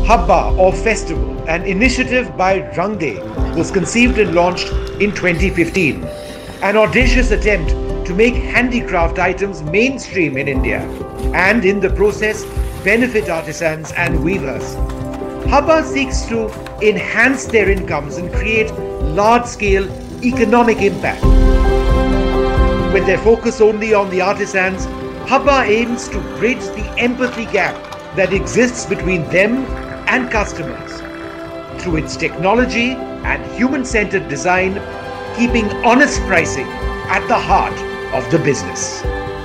Habba or Festival, an initiative by Rangde, was conceived and launched in 2015. An audacious attempt to make handicraft items mainstream in India and in the process benefit artisans and weavers. Habba seeks to enhance their incomes and create large-scale economic impact. With their focus only on the artisans, Habba aims to bridge the empathy gap that exists between them and customers through its technology and human-centered design, keeping honest pricing at the heart of the business.